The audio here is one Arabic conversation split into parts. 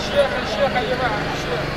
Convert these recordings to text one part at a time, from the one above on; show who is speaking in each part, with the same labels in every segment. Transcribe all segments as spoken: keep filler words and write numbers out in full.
Speaker 1: الشيخ الشيخ يا جماعة الشيخ.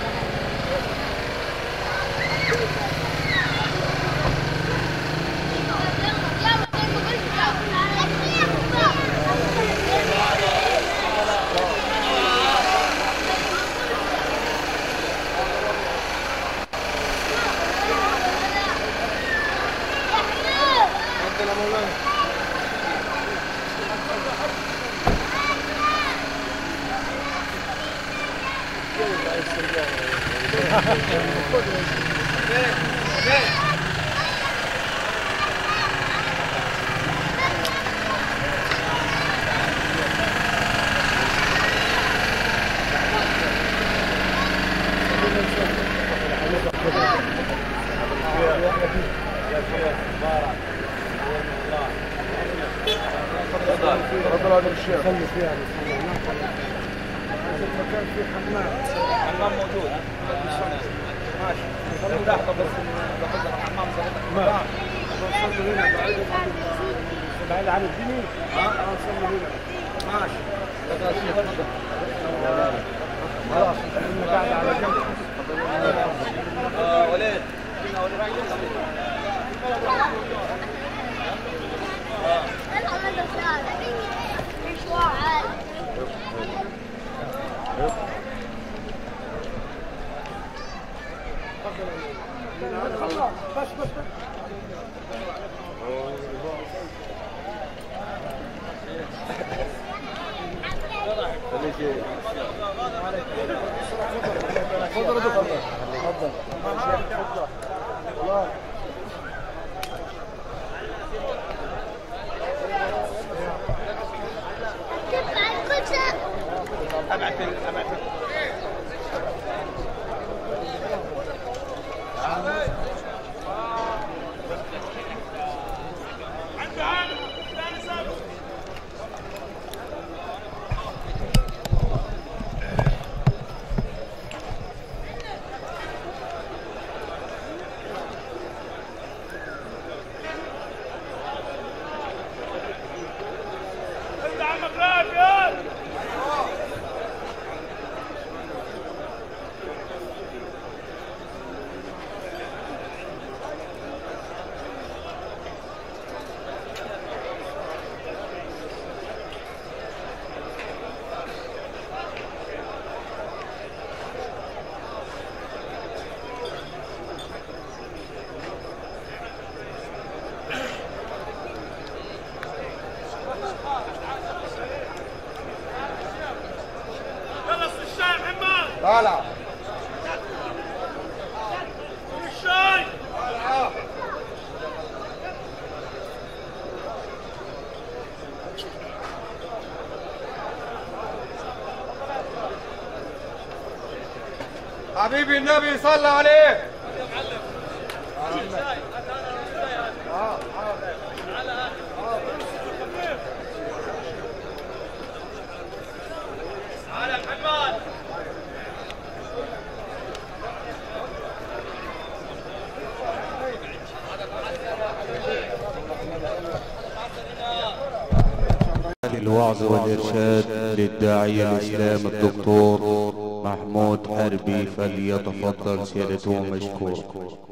Speaker 2: تفضل هذا الشيخ. خلي فيها المكان فيه حمام.
Speaker 1: حمام موجود. ماشي. خلي لحظة بس باخذ الحمام صغير.
Speaker 2: نصلي هنا بعيد عن بعيد عن الدنيا. ها نصلي هنا. ماشي. تفضل الشيخ تفضل. خلاص احنا قاعد على جنب.
Speaker 1: اه وليد.
Speaker 2: بس بس تفضل تفضل تفضل الله
Speaker 1: ابعد ابعد
Speaker 2: طالع
Speaker 1: الشاي
Speaker 2: حبيبي النبي صلى عليه.
Speaker 3: الوعظ والإرشاد للداعية الإسلام الدكتور محمود حربي، فليتفضل سيادته مشكور.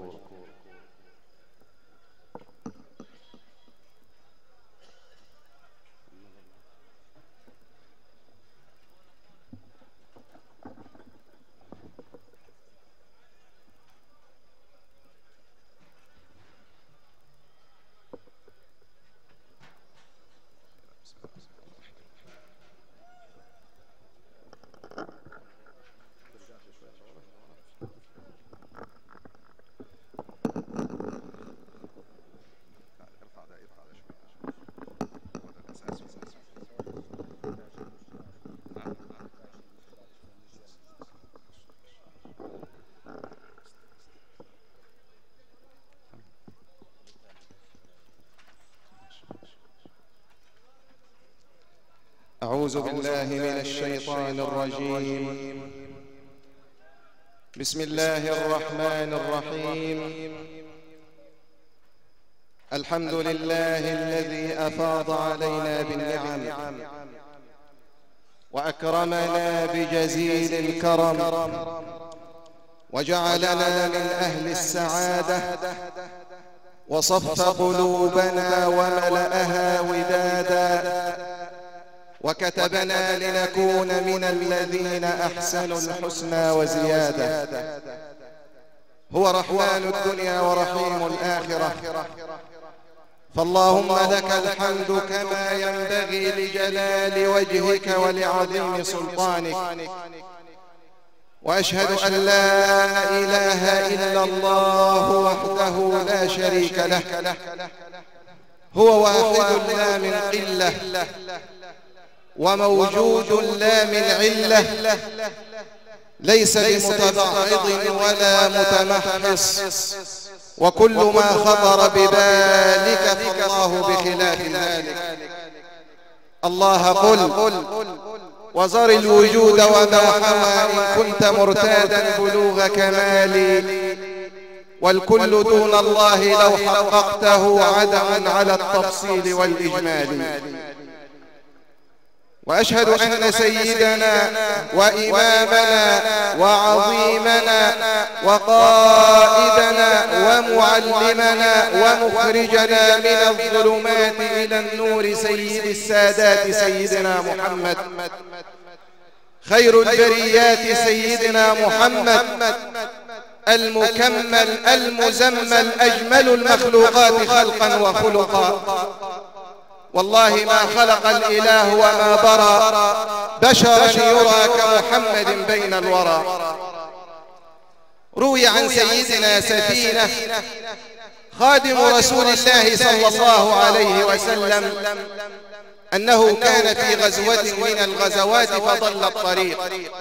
Speaker 4: أعوذ بالله من الشيطان الرجيم. بسم الله الرحمن الرحيم. الحمد لله الذي أفاض علينا بالنعم وأكرمنا بجزيل الكرم، وجعلنا من أهل السعادة، وصف قلوبنا وملأها ودادا، وكتبنا لنكون من الذين أحسنوا الحسنى وزيادة. هو رحمن الدنيا ورحيم الآخرة، فاللهم لك الحمد كما ينبغي لجلال وجهك ولعظيم سلطانك. وأشهد أن لا إله إلا الله وحده لا شريك له، هو واحد لا من قلة، وموجود لا من علة، ليس بمتبعض ولا متمحص، وكل ما خطر ببالك فالله بخلاف ذلك. الله قل وزر الوجود وما حوى إن كنت مرتادا بلوغ كمالي، والكل دون الله لو حققته عدم على التفصيل والإجمال. وأشهد أن سيدنا وإمامنا وعظيمنا وقائدنا ومعلمنا ومخرجنا من الظلمات إلى النور سيد السادات سيدنا محمد، خير البريات سيدنا محمد، المكمل المزمل أجمل المخلوقات خلقا وخلقا. والله ما خلق الإله وما برى بشرا يرى كمحمد بين الورى. روي عن سيدنا سفينة خادم رسول الله صلى الله عليه وسلم أنه كان في غزوة من الغزوات فضل الطريق،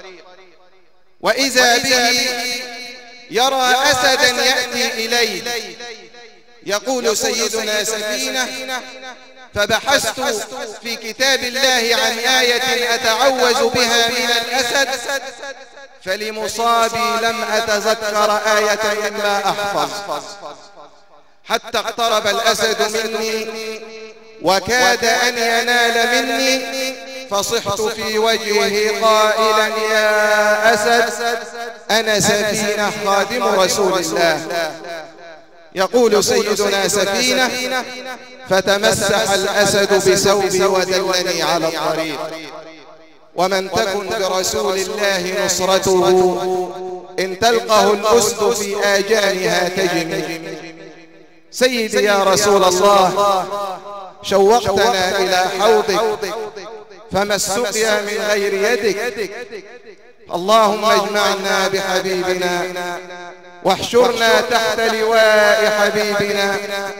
Speaker 4: وإذا به يرى أسدا يأتي إليه. يقول سيدنا سفينة: فبحثت في كتاب الله عن آية أتعوذ بها من الأسد، فلمصابي لم أتذكر آية إلا أحفظ، حتى اقترب الأسد مني وكاد أن ينال مني، فصحت في وجهه قائلا: يا أسد أنا سفينة خادم رسول الله. يقول سيدنا سفينة: فتمسح الأسد بثوبي ودلني على الطريق. ومن تكن برسول الله نصرته إن تلقه الأسد في آجانها تجمي. سيدي يا رسول الله، شوقتنا إلى حوضك، فما السقيا من غير يدك. اللهم اجمعنا بحبيبنا واحشرنا تحت لواء حبيبنا.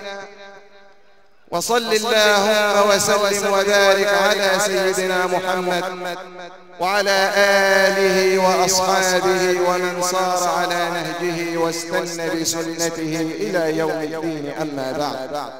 Speaker 4: وصل اللهم وسلم وبارك على سيدنا محمد وعلى آله وأصحابه ومن صار على نهجه واستنى بسنته إلى يوم الدين. أما بعد،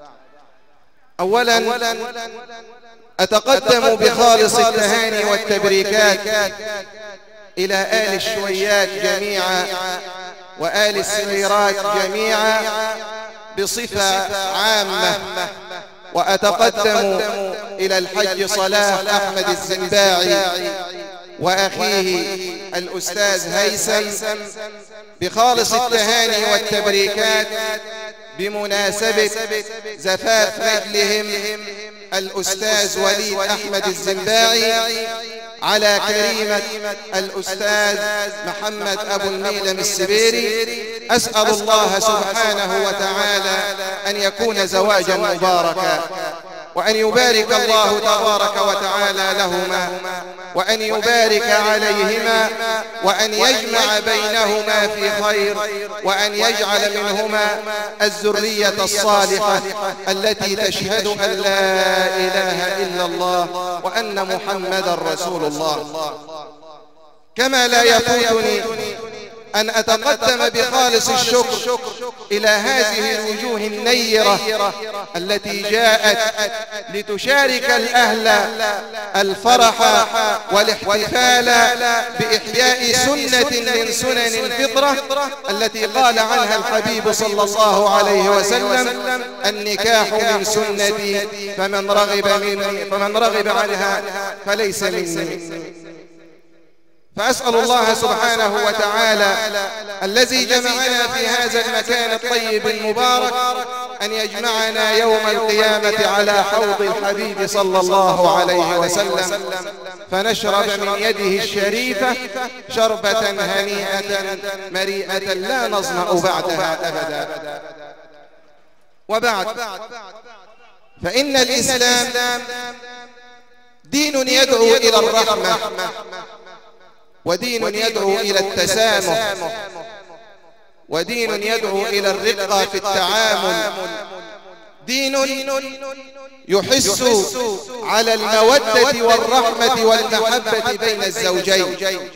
Speaker 4: أولا أتقدم بخالص التهاني والتبريكات إلى آل الشويات جميعا وآل السويرات جميعا بصفة عامة، وأتقدم إلى الحج صلاح أحمد الزنباعي وأخيه الأستاذ هيثم بخالص التهاني والتبريكات بمناسبة زفاف نجلهم الأستاذ وليد أحمد الزنباعي على كريمة الأستاذ محمد أبو الميلم السبيري. أسأل الله سبحانه وتعالى أن يكون زواجا مباركا، وأن يبارك الله تبارك وتعالى لهما، وأن يبارك عليهما، وأن يجمع بينهما في خير، وأن يجعل منهما الذرية الصالحة التي تشهد أن لا إله إلا الله وأن محمدا رسول الله. كما لا يفوتني أن أتقدم بخالص الشكر إلى هذه الوجوه النيرة التي جاءت لتشارك الأهل الفرح والاحتفال بإحياء سنة من سنن الفطرة التي قال عنها الحبيب صلى الله عليه وسلم: النكاح من سنتي فمن رغب مني فمن رغب عنها فليس مني. فأسأل الله سبحانه وتعالى الذي جمعنا في هذا المكان الطيب المبارك أن يجمعنا يوم القيامة على حوض الحبيب صلى الله عليه وسلم، فنشرب من يده الشريفة شربة هنيئة مريئة لا نظمأ بعدها أبدا. وبعد، فإن الإسلام دين يدعو إلى الرحمة، ودين يدعو إلى التسامح، ودين يدعو إلى الرقة في التعامل، دين يحث على المودة والرحمة والمحبة بين الزوجين.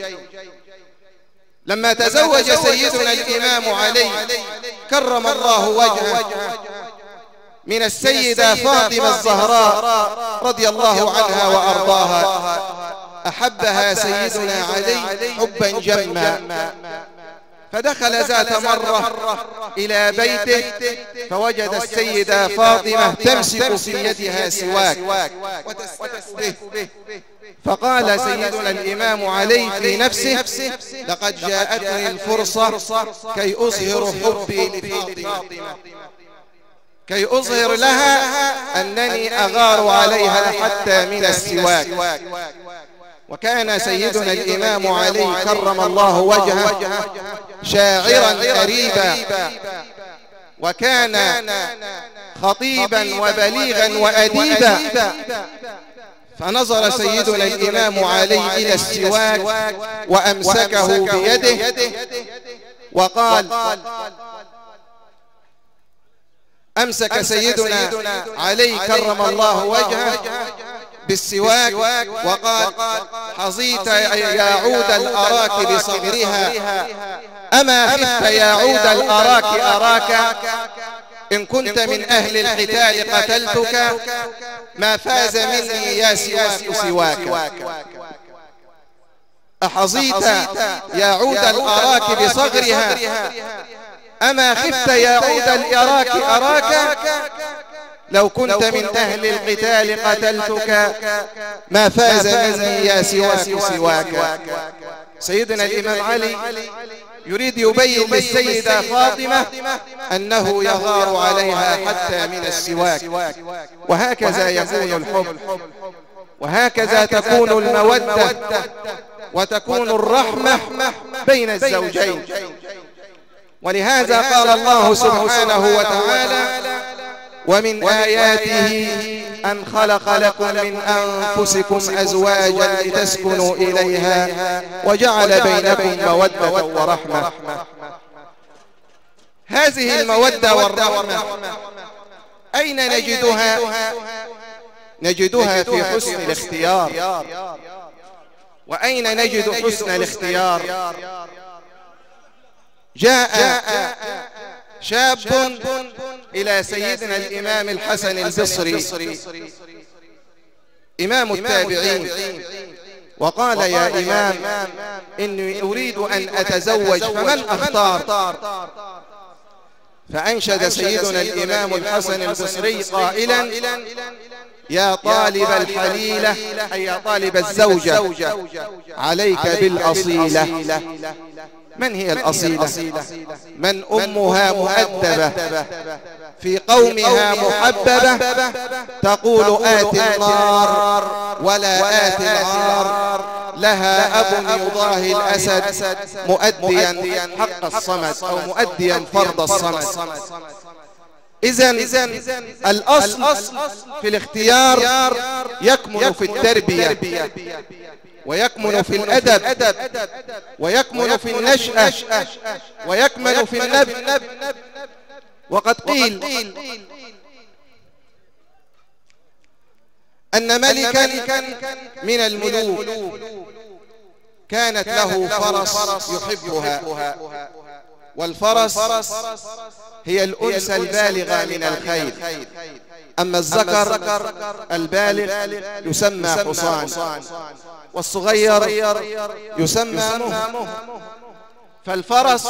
Speaker 4: لما تزوج سيدنا الإمام علي كرم الله وجهه من السيدة فاطمة الزهراء رضي الله عنها وأرضاها، أحبها سيدنا علي حبا جما، فدخل ذات مرة إلى بيته فوجد السيدة فاطمة تمسك في يدها سواك وتستسبه، فقال سيدنا الإمام علي في نفسه: لقد جاءتني الفرصة كي أظهر حبي لفاطمة، كي أظهر لها أنني أغار عليها حتى من السواك. وكان سيدنا الإمام علي كرم الله وجهه شاعرا أريبا، وكان خطيبا وبليغا وأديبا، فنظر سيدنا الإمام علي إلى السواك وأمسكه بيده وقال، أمسك سيدنا علي كرم الله وجهه بالسواك وقال: حظيت يا عود الأراك بصغرها، أما خفت يا عود الأراك أراك، إن كنت من أهل القتال قتلتك، ما فاز مني يا سواك سواك. أحظيت يا عود الأراك بصغرها، أما خفت يا عود الأراك أراك، لو كنت من أهل القتال قتلتك، ما فاز مني يا سواك سواك. سيدنا الإمام علي يريد يبين للسيدة فاطمة أنه يغار عليها حتى من السواك. وهكذا يكون الحب، وهكذا تكون المودة، وتكون الرحمة بين الزوجين. ولهذا قال الله سبحانه وتعالى: ومن آياته أن خلق لكم من أنفسكم أزواجا لتسكنوا إليها وجعل بينكم مودة ورحمة. هذه المودة والرحمة أين نجدها؟ نجدها في حسن الاختيار. وأين نجد حسن الاختيار؟ جاء شاب إلى سيدنا الإمام الحسن البصري إمام التابعين وقال: يا إمام، إني أريد أن أتزوج، فمن أختار؟ فأنشد سيدنا الإمام الحسن البصري قائلا: يا طالب الحليلة، أي يا طالب الزوجة، عليك بالأصيلة. من هي الأصيلة؟ من أمها مؤدبة، في قومها محببة، تقول آت النار ولا آت العار، لها أب يضاهي الأسد مؤديا حق الصمد، أو مؤديا فرض الصمد. إذن الأصل في الاختيار يكمن في التربية، ويكمن في الأدب، ويكمن في النشأة، ويكمن في النبل. وقد قيل أن ملكا من الملوك كانت له فرس يحبها، والفرس هي الأنثى البالغة من الخيل، أما الذكر البالغ يسمى حصان، والصغير يسمى مه. فالفرس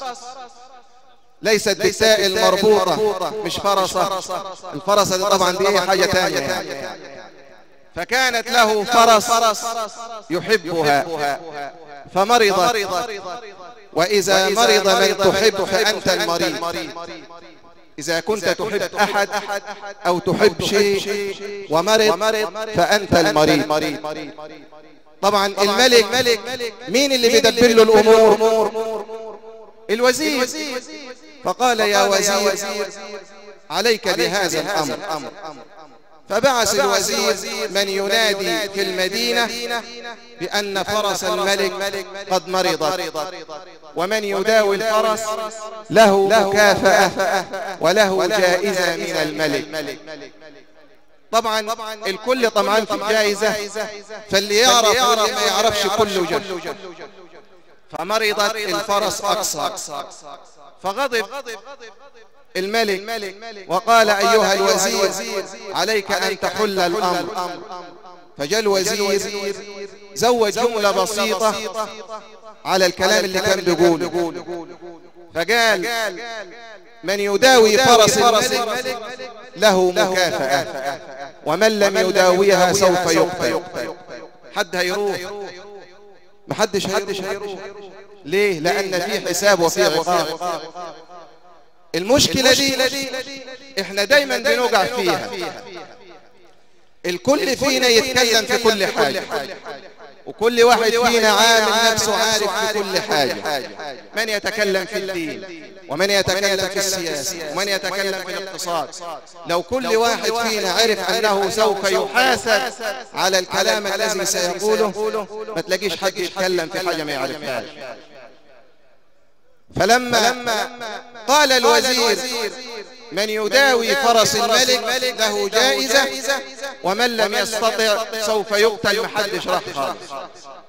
Speaker 4: ليست بالتاء المربوطة، مش فرسة، الفرسة طبعا دي حاجة تانية يعني. فكانت له فرس يحبها فمرضت، وإذا مرض من تحب فأنت المريض. إذا كنت تحب أحد أو تحب شيء ومرض فأنت المريض. طبعا الملك مين اللي بيدبر له الأمور؟ الوزير. فقال يا وزير عليك بهذا الأمر. فبعث الوزير من ينادي في المدينة بأن فرس الملك قد مرضت، ومن يداوي الفرس له مكافأة وله جائزة من الملك. طبعا الكل طمعان في الجائزة، فاللي يعرف واللي ما يعرفش كله جد. فمرضت الفرس أكثر، فغضب الملك وقال أيها الوزير عليك أن تحل الأمر. فجاء الوزير زود جملة بسيطة على الكلام اللي كان بيقوله، فقال من يداوي فرس الملك له مكافأة، ومن لم يداويها سوف يقتل. حد هيروح؟ محدش هيروح. ليه؟ لأن في حساب وفي عقاب. المشكلة دي احنا دايما بنوقع فيها، الكل فينا يتكلم في كل حاجة، وكل واحد فينا عامل نفسه عارف في كل حاجة. من يتكلم في الدين، ومن يتكلم في السياسة، ومن يتكلم في الاقتصاد. لو كل واحد فينا عرف أنه سوف يحاسب على الكلام الذي سيقوله ما تلاقيش حد يتكلم في حاجة ما يعرفهاش. فلما قال الوزير من يداوي فرس الملك له جائزة، ومن لم يستطع سوف يقتل، محدش راح خالص.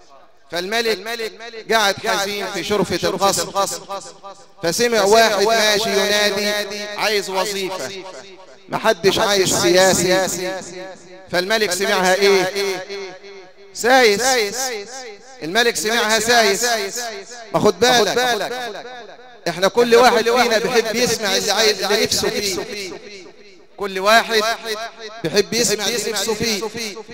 Speaker 4: فالملك قاعد حزين في شرفة القصر، فسمع واحد ماشي ينادي عايز وظيفة، محدش عايز سياسي. فالملك سمعها ايه؟ سايس. الملك سمعها سايس. ما خد بالك احنا كل واحد فينا بيحب يسمع اللي عايز اللي نفسه فيه، كل واحد بيحب يسمع اللي نفسه فيه.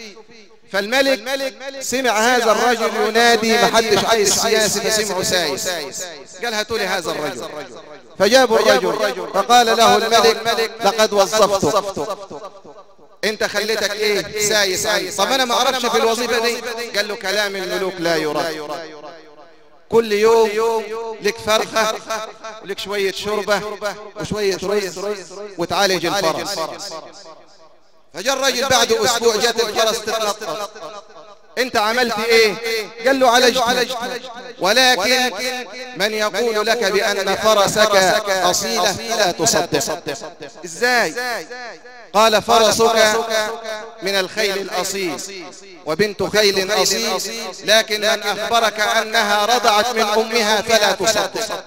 Speaker 4: فالملك سمع هذا الرجل ينادي محدش عايز سياسي، فسمعه سايس. قال هاتوا لي هذا الرجل. فجابوا الرجل فقال له الملك لقد وظفته، انت خليتك ايه؟ سايس عني. طب انا ما اعرفش في الوظيفة دي. قال له كلام الملوك لا يرد، كل يوم لك فرخة ولك شوية شوربة وشوية رز وتعالج الفرس. فجاء الرجل بعده اسبوع جات الفرس تتنطط. انت عملت ايه؟ قال له عالجت، ولكن من يقول لك بان فرسك اصيلة فلا تصدق. ازاي؟ قال فرسك من الخيل الأصيل وبنت خيل أصيل، لكن من أخبرك أنها رضعت من أمها فلا تصدق.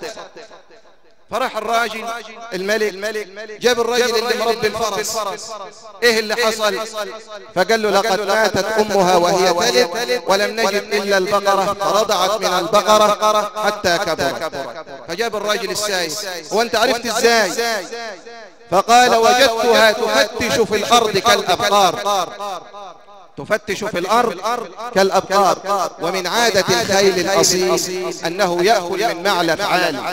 Speaker 4: فرح الراجل الملك جاب الراجل اللي مربي الفرس، ايه اللي حصل؟ فقال له لقد ماتت امها وهي تلد ولم نجد الا البقرة، فرضعت من البقرة حتى كبرت. فجاب الراجل السايس، وانت عرفت ازاي؟ فقال وجدتها تفتش في الارض كالابقار، تفتش في الأرض كالأبقار، ومن عادة الخيل الأصيل أنه يأكل من معلف عالي.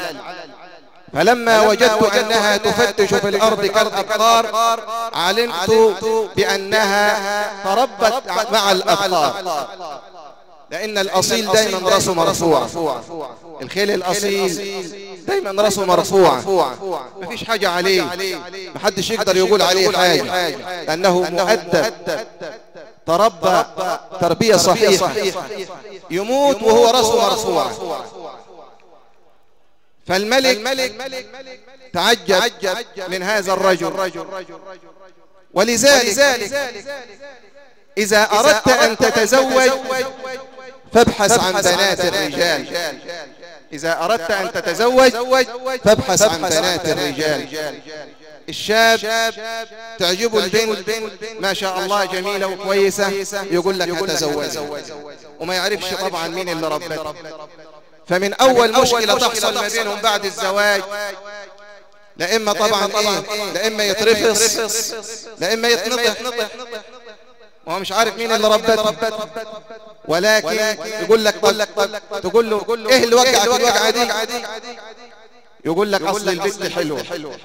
Speaker 4: فلما وجدت أنها تفتش في الأرض كالأبقار علمت بأنها تربت مع الأبقار، لأن الأصيل دايما رأسه مرفوع، الخيل الأصيل دايما رأسه مرفوع، مفيش حاجة عليه، محدش يقدر يقول عليه حاجة، لأنه مؤدب تربى تربية صحيحة، يموت وهو رأسه مرفوع. فالملك تعجب من هذا الرجل، ولذلك إذا أردت أن تتزوج فابحث عن بنات الرجال. إذا أردت أن تتزوج فابحث عن بنات الرجال. الشاب تعجبه البنت ما شاء الله جميلة وكويسة، يقول لك هتزوج، وما يعرفش طبعا مين اللي ربته. فمن أول مشكلة تحصل ما بينهم بعد الزواج، لا إما طبعا إيه، لا إما يترفص، لا إما يتنطح، وهو مش عارف مين اللي ربته. ولكن يقول لك تقول له إيه اللي وقعك الوقعة دي؟ يقول لك أصل البنت حلوة.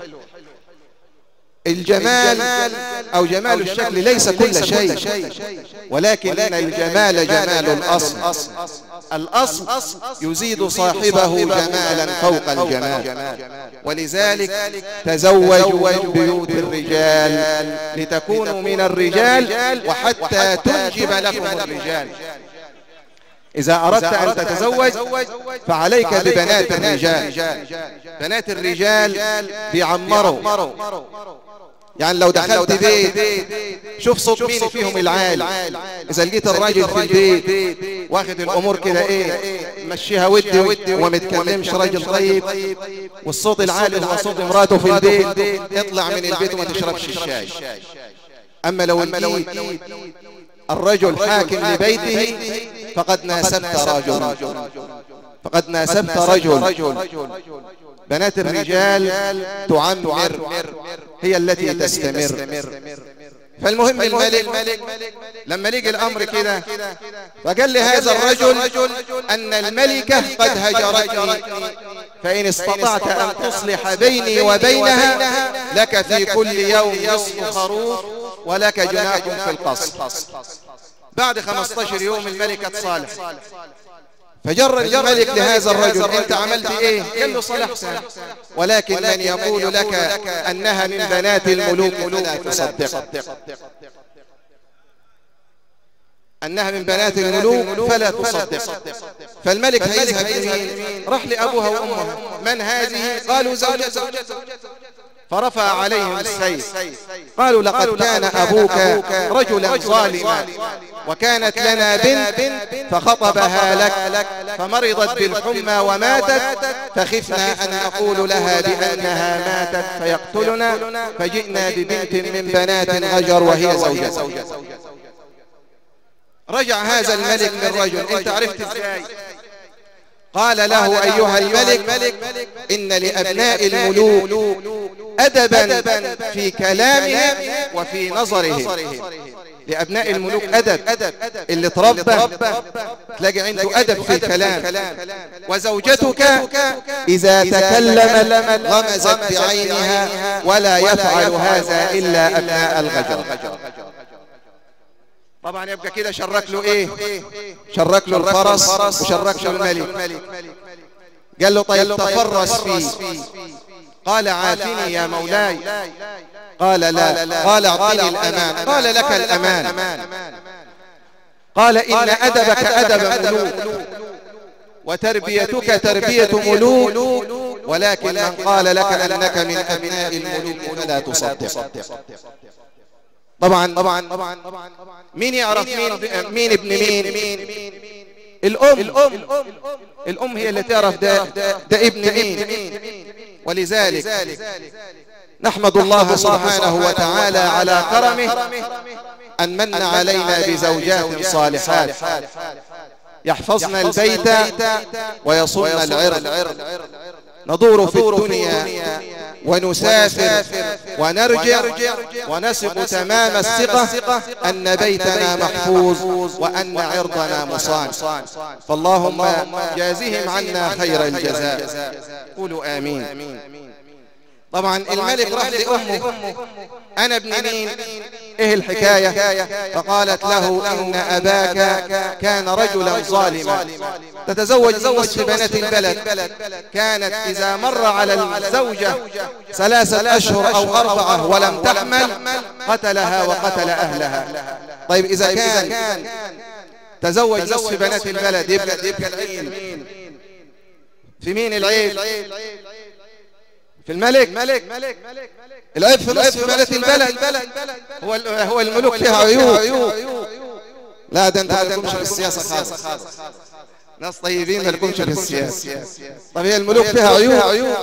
Speaker 4: الجمال أو جمال الشكل ليس كل شيء، ولكن الجمال جمال الأصل. الأصل يزيد صاحبه جمالا فوق الجمال. ولذلك تزوجوا من بيوت الرجال لتكونوا من الرجال وحتى تنجب لكم الرجال. إذا أردت أن تتزوج فعليك ببنات الرجال. بنات الرجال بيعمروا، يعني لو دخلت بيت شوف صوت مين فيهم العالي. إذا لقيت الراجل في البيت واخد الأمور كده إيه مشيها ودي وما متكلمش، راجل طيب، والصوت العالي هو صوت امراته في البيت، اطلع من البيت وما تشربش الشاي. أما لو لقيت الرجل حاكم لبيته فقد ناسبت رجل، فقد ناسبت رجل. بنات الرجال تعمر، هي التي تستمر. فالمهم الملك لما لقي الأمر كده فقال لي هذا الرجل أن الملكة قد هجرتني، فإن استطعت أن تصلح بيني وبينها لك في كل يوم نصف خروف ولك جناح في القصر. بعد خمسة عشر يوم الملكة تصالح، فجر الملك لهذا الرجل أنت عملت إيه؟ قال له صلحت، ولكن من يقول لك أنها من بنات الملوك فلا تصدق، أنها من بنات الملوك فلا تصدق. فالملك هيذهب لمين؟ راح لأبوها وأمها. من هذه؟ قالوا زوجته. فرفع عليهم السيف، قالوا لقد كان أبوك رجلا ظالما وكانت لنا بنت فخطبها لك فمرضت بالحمى وماتت، فخفنا أن نقول لها بأنها ماتت فيقتلنا، فجئنا ببنت من بنات غجر وهي زوجته. رجع هذا الملك للرجل، انت عرفت ازاي؟ قال له أيها الملك إن لأبناء الملوك أدبا في كلامهم وفي نظرهم. لأبناء الملوك أدب، اللي تربى تلاقي عنده أدب في الكلام. وزوجتك إذا تكلمت غمزت بعينها ولا يفعل هذا إلا أبناء الغجر. طبعا يبقى كده شرك له ايه؟ شرك له الفرس وشرك له الملك. قال له طيب تفرس فيه. قال عافني يا مولاي. قال لا. قال اعطني الامان. قال لك الامان. قال ان ادبك ادب ملوك وتربيتك تربية ملوك، ولكن من قال لك انك من ابناء الملوك فلا تصدق. طبعا طبعا مين يعرف مين مين ابن مين؟ الأم. الأم هي اللي تعرف ده ده ابن مين. ولذلك نحمد الله سبحانه وتعالى على كرمه أن من علينا بزوجات صالحات يحفظن البيت ويصون العرض. ندور في الدنيا ونسافر ونرجع ونثق تمام الثقة أن بيتنا محفوظ وأن عرضنا مصان. فاللهم جازهم عنا خير الجزاء. قولوا آمين. طبعا الملك راح لأمه أنا ابن مين؟ إيه الحكاية؟ فقالت له إن أباك كان رجلا ظالما تتزوج نصف بنات البلد، كانت إذا مر على الزوجة ثلاثة أشهر أو أربعة ولم تحمل قتلها وقتل أهلها. طيب إذا كان تزوج نصف بنات البلد يبقى يبقى العيب في مين؟ العيب في الملك. العيب في نصف بنات البلد. هو هو الملوك فيها عيوب، لا ده انت ما لكمش في السياسة خالص، ناس طيبين ما لكمش في السياسة. طب هي الملوك فيها عيوب،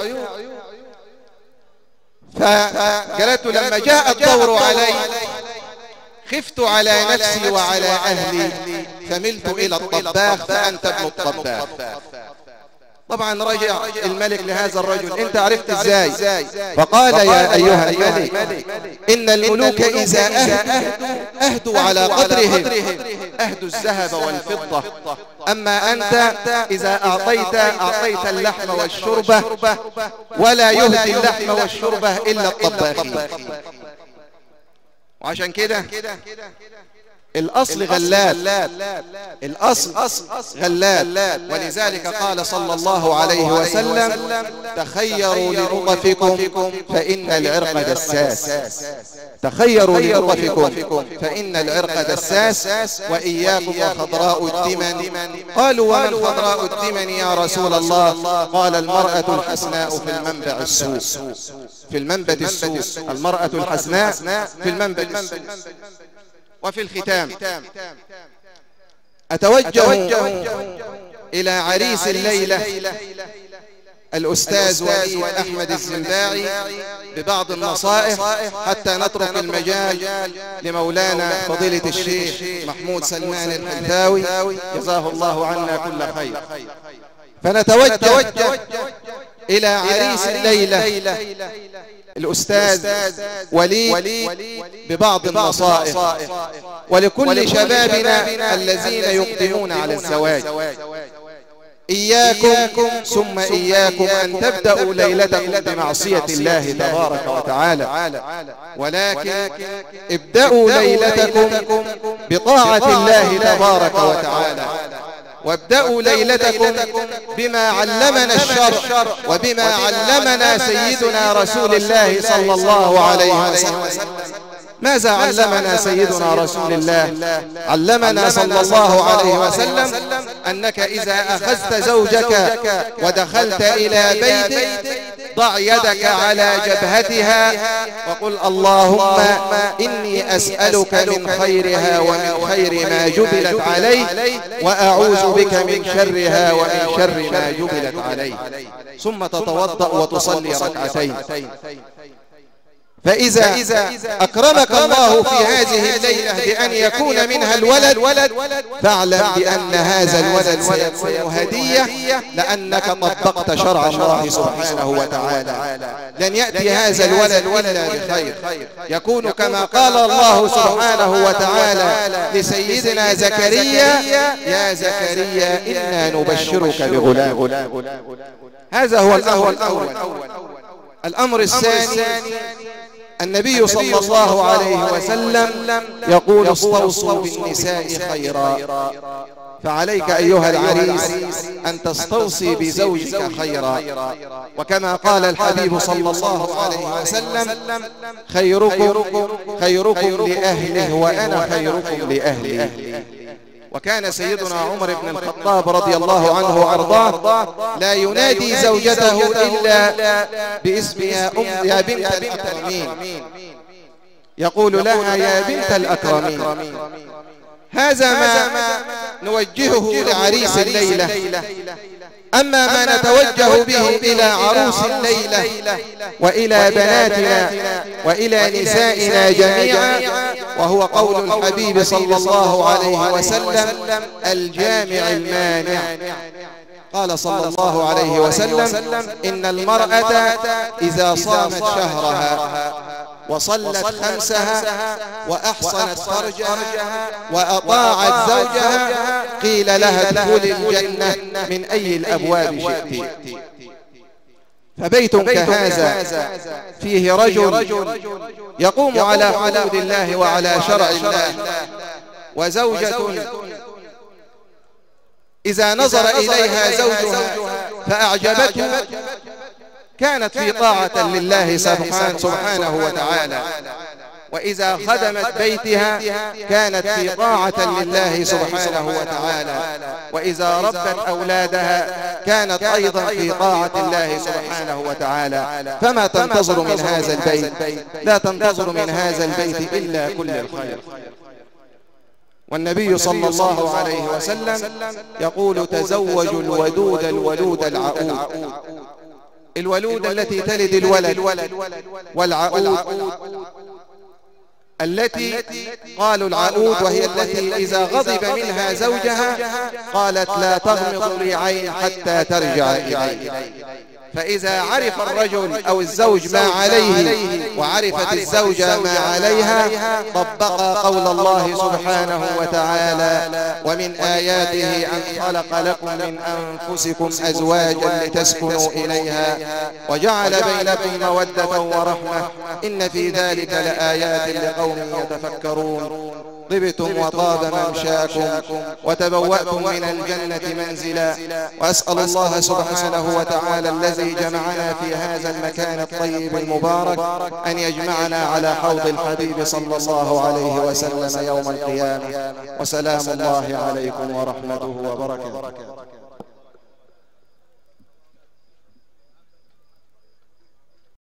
Speaker 4: فقالت له لما جاء الدور علي خفت على نفسي وعلى أهلي فملت إلى الطباخ فأنت ابن الطباخ. طبعا رجع الملك لهذا الرجل، انت عرفت ازاي؟ فقال يا ايها الملك ان الملوك اذا اهدوا اهدوا على قدرهم، اهدوا الذهب والفضة، اما انت اذا اعطيت اعطيت اللحم والشربة، ولا يهدي اللحم والشربة الا الطباخين. وعشان كده الأصل غلال، الأصل غلال. ولذلك قال صلى الله عليه وسلم تخيروا لرغفكم فإن العرق دساس، تخيروا لرغفكم فإن العرق دساس، وإياكم وخضراء الدمن. قالوا ومن خضراء الدمن يا رسول الله؟ قال المرأة الحسناء في المنبع السوء، في المنبت السوء، المرأة الحسناء في المنبت السوء. وفي الختام أتوجه إلى عريس الليلة الأستاذ ولي أحمد الزنباعي ببعض النصائح حتى نترك المجال لمولانا فضيلة الشيخ محمود سلمان الحنفاوي جزاه الله عنا كل خير. فنتوجه إلى عريس الليلة الأستاذ ولي ببعض النصائح ولكل شبابنا الذين يقدمون على الزواج. إياكم ثم إياكم أن تبدأوا ليلتكم بمعصية الله تبارك وتعالى، ولكن ابدأوا ليلتكم بطاعة الله تبارك وتعالى، وابدأوا ليلتكم بما علمنا الشرع وبما علمنا سيدنا رسول الله صلى الله عليه وسلم. ماذا علمنا سيدنا رسول الله؟ علمنا صلى الله عليه وسلم أنك إذا أخذت زوجك ودخلت إلى بيتك ضع يدك على جبهتها وقل اللهم إني أسألك من خيرها ومن خير ما جبلت عليه، وأعوذ بك من شرها ومن شر ما جبلت عليه. ثم تتوضأ وتصلي ركعتين. فإذا أكرمك الله في هذه الليلة بأن يكون منها الولد فاعلم بأن هذا الولد سيكون هدية، لأنك طبقت شرع الله سبحانه وتعالى. لن يأتي هذا الولد إلا بخير، يكون كما قال الله سبحانه وتعالى لسيدنا زكريا يا زكريا إنا نبشرك بغلام. هذا هو الأمر الأول. الأمر الثاني النبي صلى الله عليه وسلم يقول استوصوا بالنساء خيرا، فعليك أيها العريس أن تستوصي بزوجك خيرا. وكما قال الحبيب صلى الله عليه وسلم خيركم خيركم لأهله وأنا خيركم لأهلي. وكان سيدنا عمر بن الخطاب رضي الله عنه وأرضاه لا ينادي زوجته إلا باسم يا أم يا بنت الأكرمين، يقول لها يا بنت الأكرمين. هذا ما نوجهه لعريس الليلة. أما ما نتوجه به إلى عروس الليلة وإلى بناتنا وإلى نسائنا جميعا، وهو قول الحبيب صلى الله عليه وسلم الجامع المانع. قال صلى الله عليه وسلم إن المرأة إذا صامت شهرها وصلت خمسها وأحصنت فرجها وأطاعت زوجها قيل لها ادخلي الجنة من أي الأبواب شئت. فبيت كهذا فيه رجل يقوم على حدود الله وعلى شرع الله، وزوجة إذا نظر إليها زوجها فأعجبته كانت في طاعة لله سبحانه وتعالى، وإذا خدمت بيتها كانت في طاعة لله سبحانه وتعالى، وإذا ربت أولادها كانت أيضا في طاعة الله سبحانه وتعالى. فما تنتظر من هذا البيت؟ لا تنتظر من هذا البيت إلا كل الخير. والنبي صلى الله عليه وسلم يقول تزوجوا الودود الولود العؤود. الولود التي تلد الولد، والعؤود التي قالوا العؤود وهي التي إذا غضب منها زوجها قالت لا تغمض لي عين حتى ترجع إلي. فإذا عرف الرجل أو الزوج ما عليه وعرفت الزوجة ما عليها طبق قول الله سبحانه وتعالى ومن آياته أن خلق لكم من أنفسكم أزواجا لتسكنوا إليها وجعل بينكم مودة ورحمة إن في ذلك لآيات لقوم يتفكرون. طبتم وطاب ممشاكم وتبوأتم من الجنة منزلا. وأسأل الله سبحانه وتعالى الذي جمعنا في هذا المكان الطيب المبارك أن يجمعنا على حوض الحبيب صلى الله عليه وسلم يوم القيامة. وسلام الله عليكم ورحمته وبركاته.